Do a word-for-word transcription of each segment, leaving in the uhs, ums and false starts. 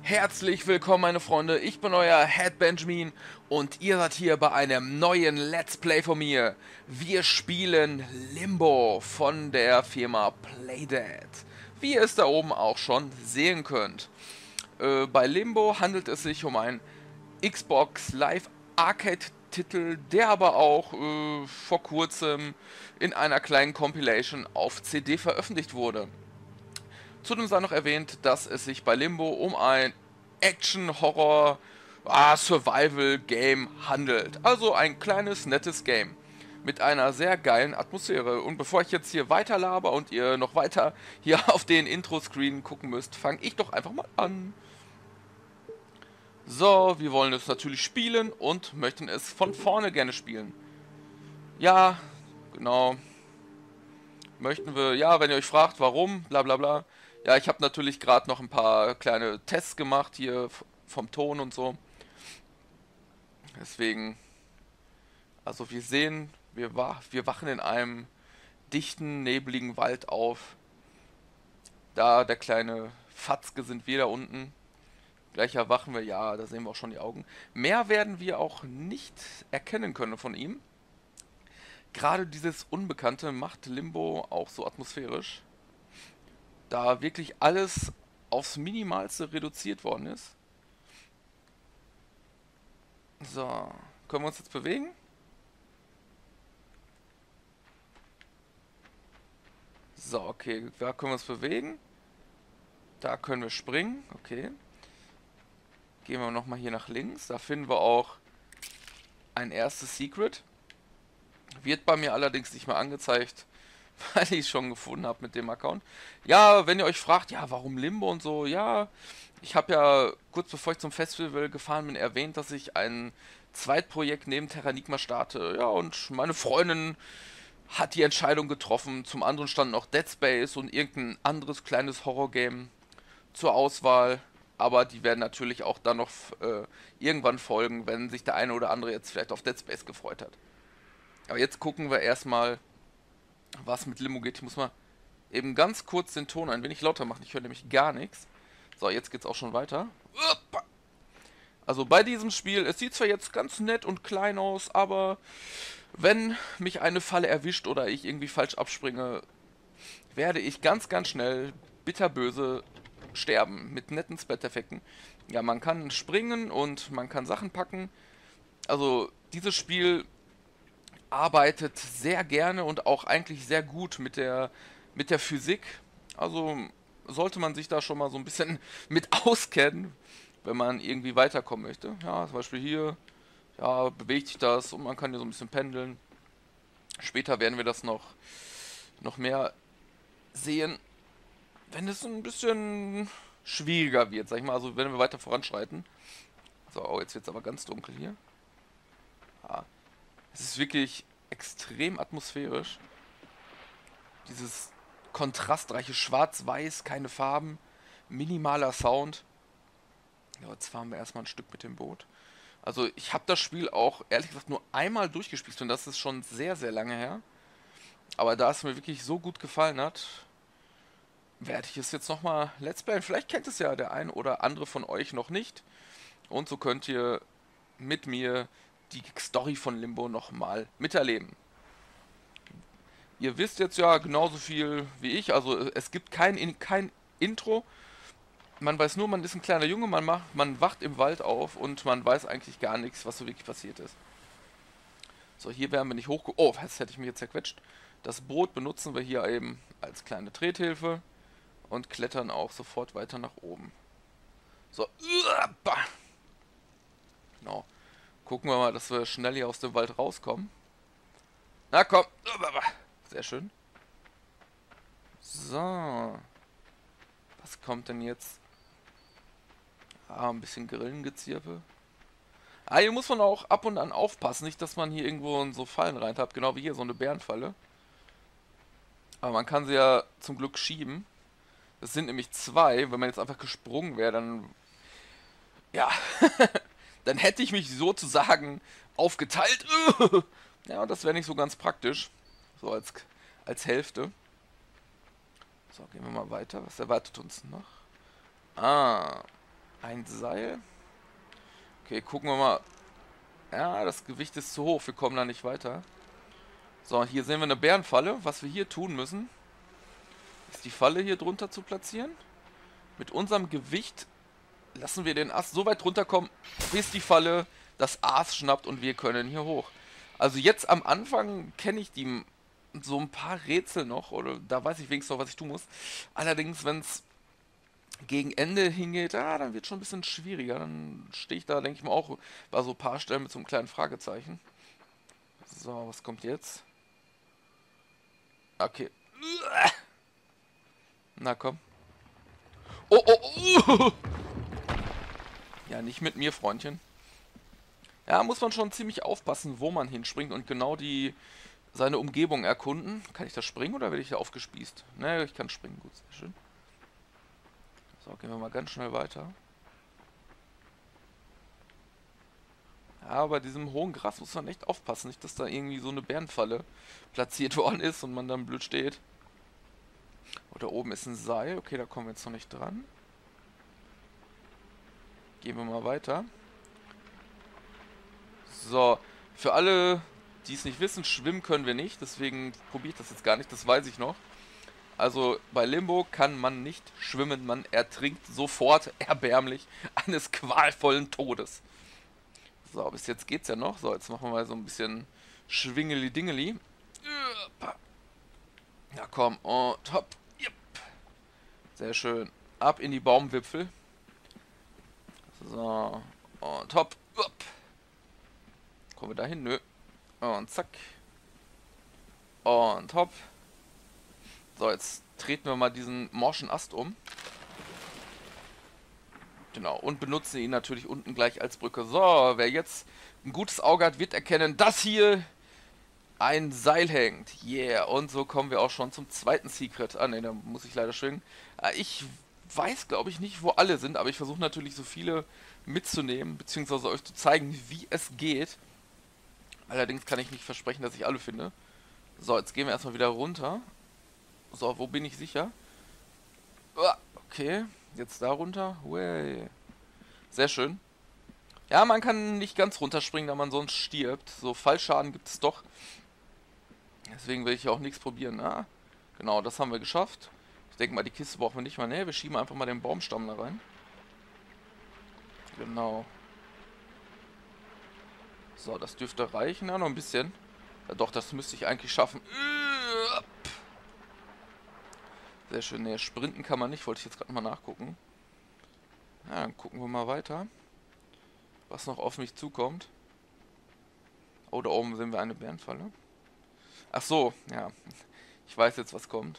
Herzlich willkommen, meine Freunde. Ich bin euer Head Benjamin und ihr seid hier bei einem neuen Let's Play von mir. Wir spielen Limbo von der Firma Playdead, wie ihr es da oben auch schon sehen könnt. Äh, bei Limbo handelt es sich um einen Xbox Live Arcade Titel, der aber auch äh, vor kurzem in einer kleinen Compilation auf C D veröffentlicht wurde. Zudem sei noch erwähnt, dass es sich bei Limbo um ein Action-Horror ah, Survival-Game handelt. Also ein kleines, nettes Game mit einer sehr geilen Atmosphäre. Und bevor ich jetzt hier weiter laber und ihr noch weiter hier auf den Intro-Screen gucken müsst, fange ich doch einfach mal an. So, wir wollen es natürlich spielen und möchten es von vorne gerne spielen. Ja, genau. Möchten wir, ja, wenn ihr euch fragt, warum, bla bla bla. Ja, ich habe natürlich gerade noch ein paar kleine Tests gemacht hier vom Ton und so. Deswegen, also wir sehen, wir, wach, wir wachen in einem dichten, nebligen Wald auf. Da der kleine Fatzke sind wir da unten. Gleich erwachen wir, ja, da sehen wir auch schon die Augen. Mehr werden wir auch nicht erkennen können von ihm. Gerade dieses Unbekannte macht Limbo auch so atmosphärisch, da wirklich alles aufs Minimalste reduziert worden ist. So, können wir uns jetzt bewegen? So, okay, da können wir uns bewegen. Da können wir springen, okay. Gehen wir nochmal hier nach links, da finden wir auch ein erstes Secret. Wird bei mir allerdings nicht mehr angezeigt, weil ich es schon gefunden habe mit dem Account. Ja, wenn ihr euch fragt, ja, warum Limbo und so, ja, ich habe ja kurz bevor ich zum Festival gefahren bin erwähnt, dass ich ein Zweitprojekt neben Terranigma starte. Ja, und meine Freundin hat die Entscheidung getroffen. Zum anderen stand noch Dead Space und irgendein anderes kleines Horrorgame zur Auswahl. Aber die werden natürlich auch dann noch äh, irgendwann folgen, wenn sich der eine oder andere jetzt vielleicht auf Dead Space gefreut hat. Aber jetzt gucken wir erstmal, was mit Limbo geht. Ich muss mal eben ganz kurz den Ton ein wenig lauter machen. Ich höre nämlich gar nichts. So, jetzt geht's auch schon weiter. Also bei diesem Spiel, es sieht zwar jetzt ganz nett und klein aus, aber wenn mich eine Falle erwischt oder ich irgendwie falsch abspringe, werde ich ganz, ganz schnell bitterböse sterben mit netten Splatter-Effekten. Ja, man kann springen und man kann Sachen packen. Also dieses Spiel arbeitet sehr gerne und auch eigentlich sehr gut mit der, mit der Physik. Also sollte man sich da schon mal so ein bisschen mit auskennen, wenn man irgendwie weiterkommen möchte. Ja, zum Beispiel hier, ja, bewegt sich das und man kann hier so ein bisschen pendeln. Später werden wir das noch, noch mehr sehen, wenn es ein bisschen schwieriger wird, sag ich mal, also wenn wir weiter voranschreiten. So, oh, jetzt wird es aber ganz dunkel hier. Ja, es ist wirklich extrem atmosphärisch. Dieses kontrastreiche Schwarz-Weiß, keine Farben, minimaler Sound. Ja, jetzt fahren wir erstmal ein Stück mit dem Boot. Also ich habe das Spiel auch ehrlich gesagt nur einmal durchgespielt und das ist schon sehr, sehr lange her. Aber da es mir wirklich so gut gefallen hat, werde ich es jetzt nochmal Let's Playen. Vielleicht kennt es ja der ein oder andere von euch noch nicht. Und so könnt ihr mit mir die Story von Limbo nochmal miterleben. Ihr wisst jetzt ja genauso viel wie ich, also es gibt kein, kein Intro. Man weiß nur, man ist ein kleiner Junge, man, macht, man wacht im Wald auf und man weiß eigentlich gar nichts, was so wirklich passiert ist. So, hier werden wir nicht hoch... Oh, das hätte ich mich jetzt zerquetscht. Das Boot benutzen wir hier eben als kleine Trethilfe und klettern auch sofort weiter nach oben. So, genau. Gucken wir mal, dass wir schnell hier aus dem Wald rauskommen. Na komm. Sehr schön. So. Was kommt denn jetzt? Ah, ein bisschen Grillengezirpe. Ah, hier muss man auch ab und an aufpassen. Nicht, dass man hier irgendwo in so Fallen rein hat. Genau wie hier, so eine Bärenfalle. Aber man kann sie ja zum Glück schieben. Das sind nämlich zwei. Wenn man jetzt einfach gesprungen wäre, dann... Ja. Dann hätte ich mich sozusagen aufgeteilt. Ja, und das wäre nicht so ganz praktisch. So als, als Hälfte. So, gehen wir mal weiter. Was erwartet uns noch? Ah. Ein Seil. Okay, gucken wir mal. Ja, das Gewicht ist zu hoch. Wir kommen da nicht weiter. So, hier sehen wir eine Bärenfalle. Was wir hier tun müssen, ist die Falle hier drunter zu platzieren. Mit unserem Gewicht lassen wir den Ast so weit runterkommen, bis die Falle das Aas schnappt und wir können hier hoch. Also jetzt am Anfang kenne ich die so ein paar Rätsel noch, oder da weiß ich wenigstens noch, was ich tun muss. Allerdings, wenn es gegen Ende hingeht, ah, dann wird schon ein bisschen schwieriger. Dann stehe ich da, denke ich mal, auch bei so ein paar Stellen mit so einem kleinen Fragezeichen. So, was kommt jetzt? Okay. Na komm. Oh, oh, oh. Ja, nicht mit mir, Freundchen. Ja, muss man schon ziemlich aufpassen, wo man hinspringt und genau die seine Umgebung erkunden. Kann ich da springen oder werde ich da aufgespießt? Ne, ich kann springen. Gut, sehr schön. So, gehen wir mal ganz schnell weiter. Ja, bei diesem hohen Gras muss man echt aufpassen, nicht, dass da irgendwie so eine Bärenfalle platziert worden ist und man dann blöd steht. Oh, da oben ist ein Seil. Okay, da kommen wir jetzt noch nicht dran. Gehen wir mal weiter. So, für alle, die es nicht wissen, schwimmen können wir nicht. Deswegen probiere ich das jetzt gar nicht, das weiß ich noch. Also bei Limbo kann man nicht schwimmen, man ertrinkt sofort erbärmlich eines qualvollen Todes. So, bis jetzt geht's ja noch. So, jetzt machen wir mal so ein bisschen Schwingeli-Dingeli. Ja, komm, und hopp. Yep. Sehr schön. Ab in die Baumwipfel. So, und hopp. Upp. Kommen wir da hin? Nö. Und zack. Und hopp. So, jetzt treten wir mal diesen morschen Ast um. Genau, und benutzen ihn natürlich unten gleich als Brücke. So, wer jetzt ein gutes Auge hat, wird erkennen, dass hier ein Seil hängt. Yeah, und so kommen wir auch schon zum zweiten Secret. Ah, ne, da muss ich leider schwingen. Ich weiß, glaube ich, nicht, wo alle sind, aber ich versuche natürlich so viele mitzunehmen, beziehungsweise euch zu zeigen, wie es geht. Allerdings kann ich nicht versprechen, dass ich alle finde. So, jetzt gehen wir erstmal wieder runter. So, wo bin ich sicher? Okay, jetzt da runter. Way. Sehr schön. Ja, man kann nicht ganz runterspringen, da man sonst stirbt. So, Fallschaden gibt es doch. Deswegen will ich auch nichts probieren. Ah, genau, das haben wir geschafft. Ich denke mal, die Kiste brauchen wir nicht mal. Ne, wir schieben einfach mal den Baumstamm da rein. Genau. So, das dürfte reichen. Ja, noch ein bisschen. Ja, doch, das müsste ich eigentlich schaffen. Sehr schön. Ne, sprinten kann man nicht. Wollte ich jetzt gerade mal nachgucken. Ja, dann gucken wir mal weiter. Was noch auf mich zukommt. Oh, da oben sehen wir eine Bärenfalle. Ach so, ja. Ich weiß jetzt, was kommt.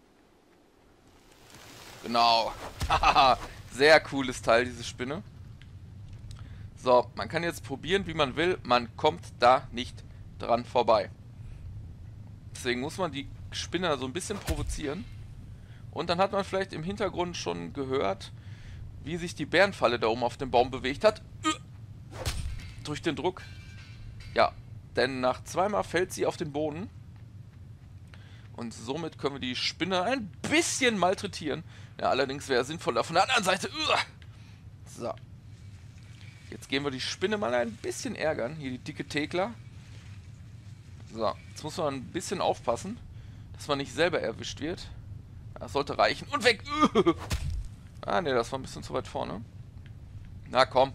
Genau. Haha, sehr cooles Teil, diese Spinne. So, man kann jetzt probieren, wie man will. Man kommt da nicht dran vorbei. Deswegen muss man die Spinne so ein bisschen provozieren. Und dann hat man vielleicht im Hintergrund schon gehört, wie sich die Bärenfalle da oben auf dem Baum bewegt hat. Durch den Druck. Ja, denn nach zweimal fällt sie auf den Boden. Und somit können wir die Spinne ein bisschen malträtieren. Ja, allerdings wäre es sinnvoller von der anderen Seite. So. Jetzt gehen wir die Spinne mal ein bisschen ärgern. Hier die dicke Thekla. So, jetzt muss man ein bisschen aufpassen, dass man nicht selber erwischt wird. Das sollte reichen. Und weg! Ah, ne, das war ein bisschen zu weit vorne. Na, komm.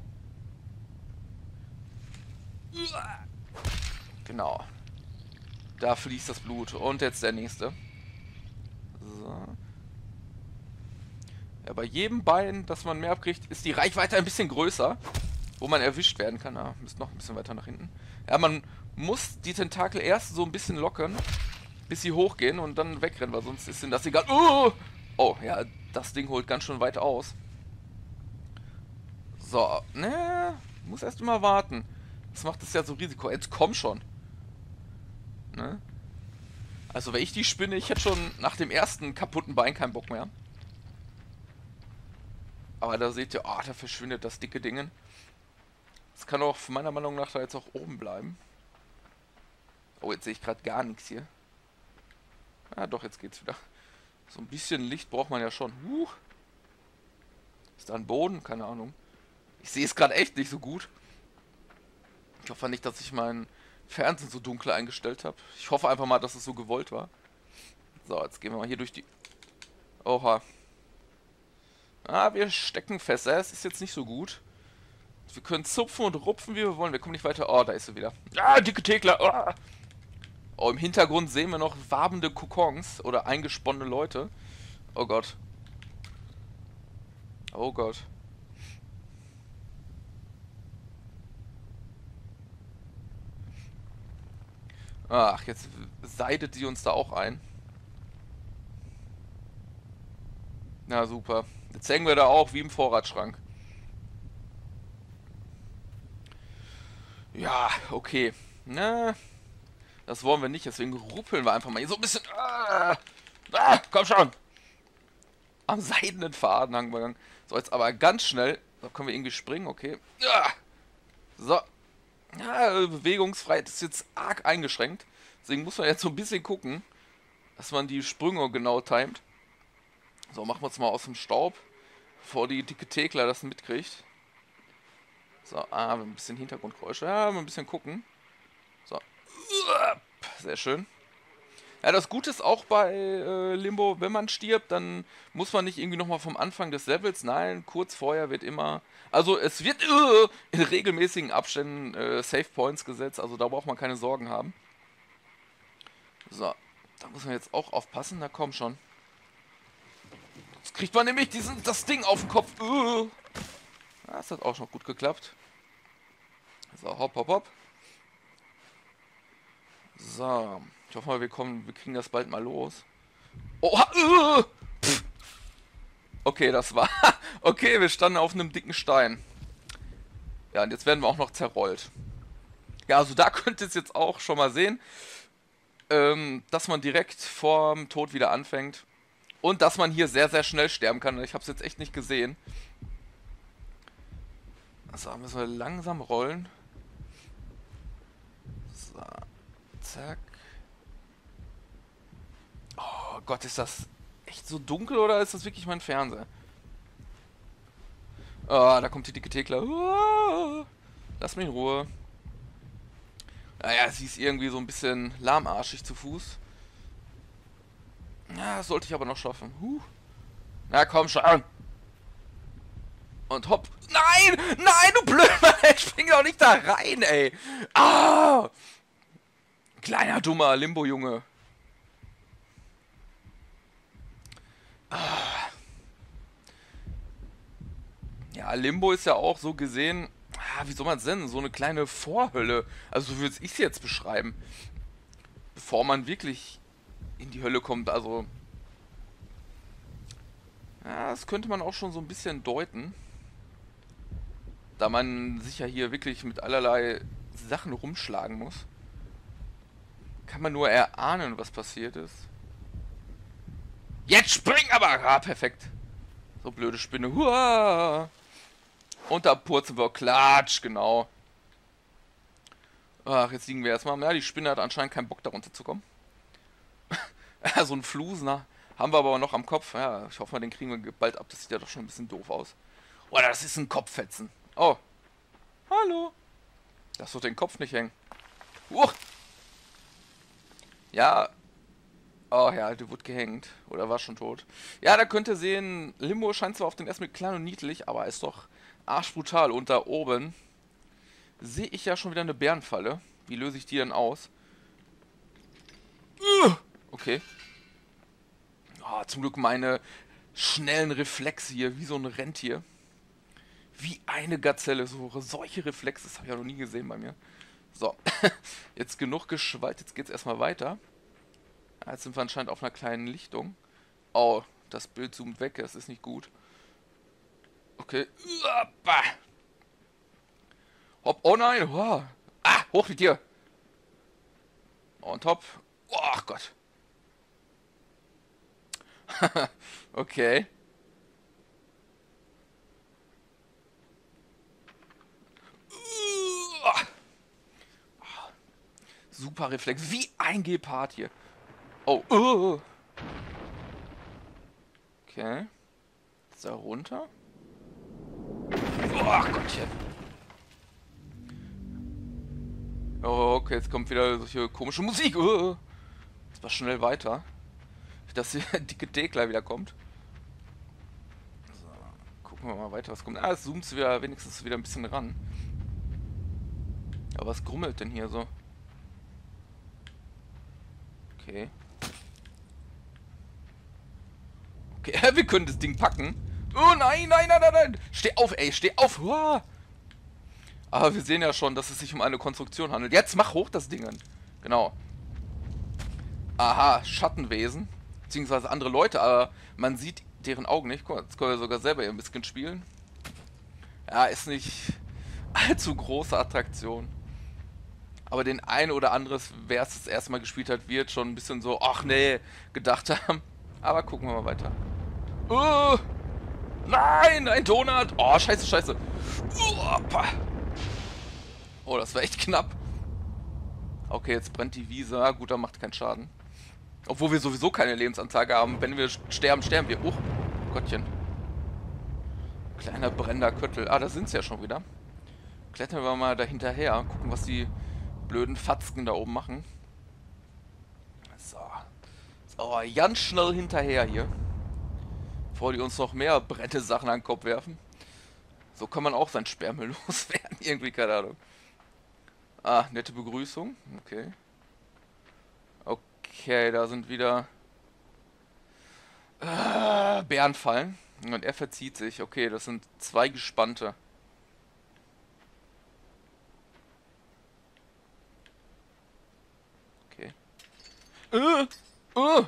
Genau. Da fließt das Blut. Und jetzt der nächste. So. Ja, bei jedem Bein, das man mehr abkriegt, ist die Reichweite ein bisschen größer. Wo man erwischt werden kann. Ah, müsst noch ein bisschen weiter nach hinten. Ja, man muss die Tentakel erst so ein bisschen lockern, bis sie hochgehen und dann wegrennen, weil sonst ist ihnen das egal. Oh, oh ja, das Ding holt ganz schön weit aus. So, ne, muss erst mal warten. Das macht es ja so Risiko. Jetzt komm schon. Ne? Also, wenn ich die spinne, ich hätte schon nach dem ersten kaputten Bein keinen Bock mehr. Aber da seht ihr, oh, da verschwindet das dicke Ding. Das kann auch meiner Meinung nach da jetzt auch oben bleiben. Oh, jetzt sehe ich gerade gar nichts hier. Ah, doch, jetzt geht's wieder. So ein bisschen Licht braucht man ja schon. Huch. Ist da ein Boden? Keine Ahnung. Ich sehe es gerade echt nicht so gut. Ich hoffe nicht, dass ich meinen Fernsehen so dunkel eingestellt habe. Ich hoffe einfach mal, dass es so gewollt war. So, jetzt gehen wir mal hier durch die... Oha. Ah, wir stecken fest. Es ist jetzt nicht so gut. Wir können zupfen und rupfen, wie wir wollen. Wir kommen nicht weiter. Oh, da ist sie wieder. Ah, dicke Thekla. Oh. Oh, im Hintergrund sehen wir noch wabende Kokons oder eingesponnene Leute. Oh Gott. Oh Gott. Ach, jetzt seidet die uns da auch ein. Na super. Jetzt hängen wir da auch wie im Vorratsschrank. Ja, okay. Na, das wollen wir nicht, deswegen ruppeln wir einfach mal hier so ein bisschen. Ah, ah, komm schon! Am seidenen Faden hangen wir gegangen. So, jetzt aber ganz schnell. Da können wir irgendwie springen, okay. Ah, so. Ja, Bewegungsfreiheit ist jetzt arg eingeschränkt. Deswegen muss man jetzt so ein bisschen gucken, dass man die Sprünge genau timet. So, machen wir uns mal aus dem Staub, bevor die dicke Thekla das mitkriegt. So, ah, ein bisschen Hintergrundgeräusche. Ja, ein bisschen gucken. So. Sehr schön. Ja, das Gute ist auch bei äh, Limbo, wenn man stirbt, dann muss man nicht irgendwie nochmal vom Anfang des Levels. Nein, kurz vorher wird immer... Also es wird äh, in regelmäßigen Abständen äh, Save Points gesetzt. Also da braucht man keine Sorgen haben. So, da muss man jetzt auch aufpassen. Na komm schon. Jetzt kriegt man nämlich diesen, das Ding auf den Kopf. Äh. Das hat auch schon gut geklappt. So, hopp, hopp, hopp. So, ich hoffe mal, wir kommen, wir kriegen das bald mal los. Oh, uh, okay, das war... Okay, wir standen auf einem dicken Stein. Ja, und jetzt werden wir auch noch zerrollt. Ja, also da könnt ihr es jetzt auch schon mal sehen, ähm, dass man direkt vorm Tod wieder anfängt. Und dass man hier sehr, sehr schnell sterben kann. Ich habe es jetzt echt nicht gesehen. So, müssen wir langsam rollen. So, zack. Oh Gott, ist das echt so dunkel oder ist das wirklich mein Fernseher? Oh, da kommt die dicke Thekla. Oh, lass mich in Ruhe. Naja, sie ist irgendwie so ein bisschen lahmarschig zu Fuß. Ja, das sollte ich aber noch schaffen. Huh. Na komm schon. Und hopp. Nein! Nein, du Blödmann! Ich spring doch nicht da rein, ey! Ah! Kleiner, dummer Limbo-Junge. Ah. Ja, Limbo ist ja auch so gesehen... Ah, wie soll man es nennen? So eine kleine Vorhölle. Also so würde ich es jetzt beschreiben. Bevor man wirklich in die Hölle kommt, also... Ja, das könnte man auch schon so ein bisschen deuten. Da man sich ja hier wirklich mit allerlei Sachen rumschlagen muss. Kann man nur erahnen, was passiert ist. Jetzt spring aber! Ah, perfekt. So blöde Spinne. Huah! Und da purzeln wir. Klatsch, genau. Ach, jetzt liegen wir erstmal. Ja, die Spinne hat anscheinend keinen Bock, da runterzukommen. Ja, so ein Flusner haben wir aber noch am Kopf. Ja, ich hoffe mal, den kriegen wir bald ab. Das sieht ja doch schon ein bisschen doof aus. Oh, das ist ein Kopffetzen. Oh. Hallo. Lass doch den Kopf nicht hängen. Uh. Ja. Oh ja, der wurde gehängt. Oder war schon tot. Ja, da könnt ihr sehen, Limbo scheint zwar auf den ersten Blick klein und niedlich, aber ist doch arschbrutal. Und da oben sehe ich ja schon wieder eine Bärenfalle. Wie löse ich die denn aus? Okay. Oh, zum Glück meine schnellen Reflexe hier, wie so ein Rentier. Wie eine Gazelle. So, solche Reflexe, das habe ich ja noch nie gesehen bei mir. So, jetzt genug geschwallt, jetzt geht's erstmal weiter. Jetzt sind wir anscheinend auf einer kleinen Lichtung. Oh, das Bild zoomt weg, das ist nicht gut. Okay. Hopp, oh nein. Oh. Ah, hoch mit dir. Und hopp. Oh Gott. Okay. Super Reflex. Wie ein Gepard hier. Oh. Okay. Ist da runter? Ach Gottchen. Oh, okay, jetzt kommt wieder solche komische Musik. Oh. Jetzt war schnell weiter. Dass die dicke D gleich wieder kommt. So, gucken wir mal weiter, was kommt. Ah, es zoomt wieder wenigstens wieder ein bisschen ran. Aber was grummelt denn hier so? Okay. Okay, wir können das Ding packen. Oh nein, nein, nein, nein, nein. Steh auf, ey, steh auf. Uah. Aber wir sehen ja schon, dass es sich um eine Konstruktion handelt. Jetzt mach hoch das Ding. Genau. Aha, Schattenwesen. Beziehungsweise andere Leute, aber man sieht deren Augen nicht. Guck mal, jetzt können wir sogar selber ein bisschen spielen. Ja, ist nicht allzu große Attraktion. Aber den einen oder anderen, wer es das erste Mal gespielt hat, wird schon ein bisschen so, ach nee, gedacht haben. Aber gucken wir mal weiter. Uh, nein, ein Donut. Oh, scheiße, scheiße. Oh, das war echt knapp. Okay, jetzt brennt die Wiese. Ah, gut, da macht keinen Schaden. Obwohl wir sowieso keine Lebensanzeige haben. Wenn wir sterben, sterben wir. Oh, Gottchen. Kleiner brennender Köttel. Ah, da sind sie ja schon wieder. Klettern wir mal da hinterher. Gucken, was die blöden Fatzken da oben machen. So. So, ganz schnell hinterher hier. Bevor die uns noch mehr brennende Sachen an den Kopf werfen. So kann man auch sein Sperrmüll loswerden. Irgendwie, keine Ahnung. Ah, nette Begrüßung. Okay. Okay, da sind wieder äh, Bärenfallen. Und er verzieht sich. Okay, das sind zwei Gespannte. Okay. Äh, äh.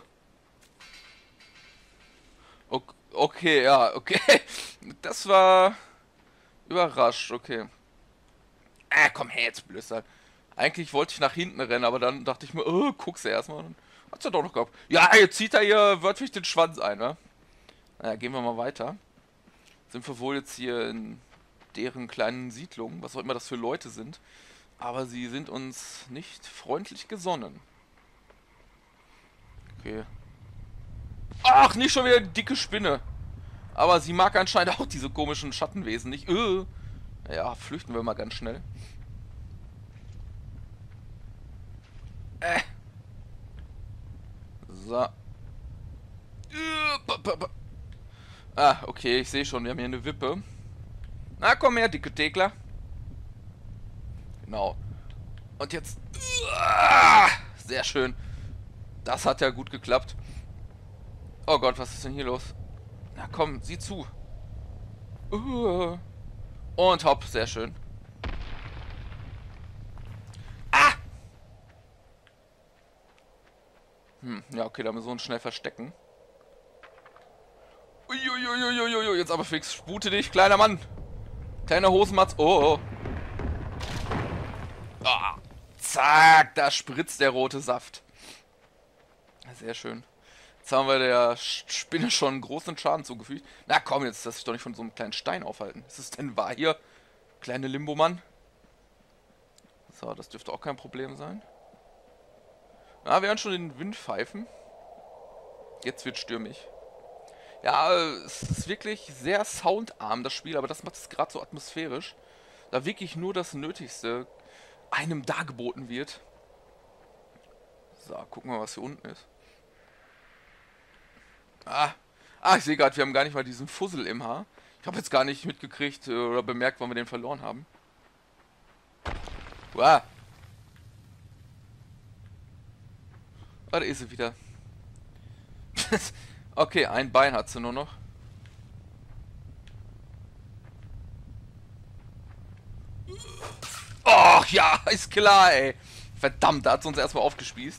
Okay, ja, okay. Das war überrascht, okay. Ah, komm her, jetzt Blödsinn. Eigentlich wollte ich nach hinten rennen, aber dann dachte ich mir, oh, guck's erstmal. Dann hat's ja doch noch gehabt. Ja, jetzt zieht er hier wörtlich den Schwanz ein, ne? Naja, gehen wir mal weiter. Sind wir wohl jetzt hier in deren kleinen Siedlung, was auch immer das für Leute sind. Aber sie sind uns nicht freundlich gesonnen. Okay. Ach, nicht schon wieder die dicke Spinne. Aber sie mag anscheinend auch diese komischen Schattenwesen nicht. Äh. Ja, flüchten wir mal ganz schnell. Äh. So. Ah, okay, ich sehe schon, wir haben hier eine Wippe. Na, komm her, dicke Tegler. Genau. Und jetzt... Sehr schön. Das hat ja gut geklappt. Oh Gott, was ist denn hier los? Na komm, sieh zu. Und hopp, sehr schön. Ah! Hm, ja, okay, da müssen wir uns schnell verstecken. Uiuiuiuiui, jetzt aber fix. Spute dich, kleiner Mann. Kleiner Hosenmatz. Oh, oh. Ah, zack, da spritzt der rote Saft. Sehr schön. Jetzt haben wir der Spinne schon einen großen Schaden zugefügt. Na komm, jetzt lass dich doch nicht von so einem kleinen Stein aufhalten. Ist es denn wahr hier? Kleine Limbo-Mann. So, das dürfte auch kein Problem sein. Na, wir hören schon den Wind pfeifen. Jetzt wird stürmig. Ja, es ist wirklich sehr soundarm, das Spiel, aber das macht es gerade so atmosphärisch. Da wirklich nur das Nötigste einem dargeboten wird. So, gucken wir mal, was hier unten ist. Ah, ah ich sehe gerade, wir haben gar nicht mal diesen Fussel im Haar. Ich habe jetzt gar nicht mitgekriegt oder bemerkt, wann wir den verloren haben. Uah. Ah, da ist sie wieder. Okay, ein Bein hat sie nur noch. Och ja, ist klar, ey. Verdammt, da hat sie uns erstmal aufgespießt.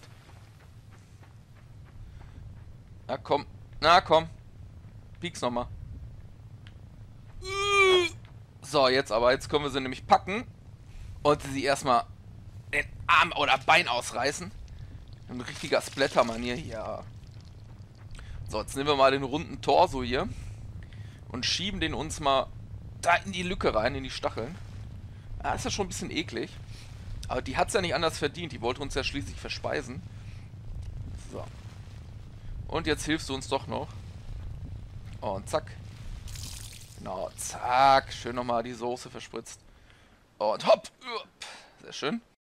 Na komm, na komm. Pieks nochmal. So, jetzt aber, jetzt können wir sie nämlich packen. Und sie erstmal den Arm oder Bein ausreißen. Ein richtiger Splatter-Manier hier. So, jetzt nehmen wir mal den runden Torso hier. Und schieben den uns mal da in die Lücke rein, in die Stacheln. Ah, ist ja schon ein bisschen eklig. Aber die hat es ja nicht anders verdient. Die wollte uns ja schließlich verspeisen. So. Und jetzt hilfst du uns doch noch. Oh, und zack. Genau, zack. Schön nochmal die Soße verspritzt. Und hopp. Sehr schön.